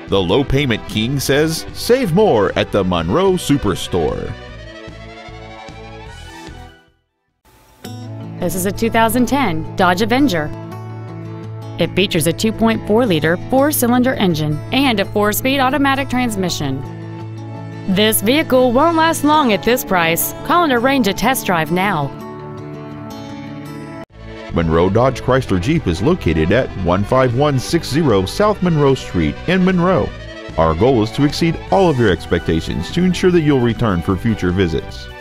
The low payment king says, save more at the Monroe Superstore. This is a 2010 Dodge Avenger. It features a 2.4-liter four-cylinder engine and a 4-speed automatic transmission. This vehicle won't last long at this price. Call and arrange a test drive now. Monroe Dodge Chrysler Jeep is located at 15160 South Monroe Street in Monroe. Our goal is to exceed all of your expectations to ensure that you'll return for future visits.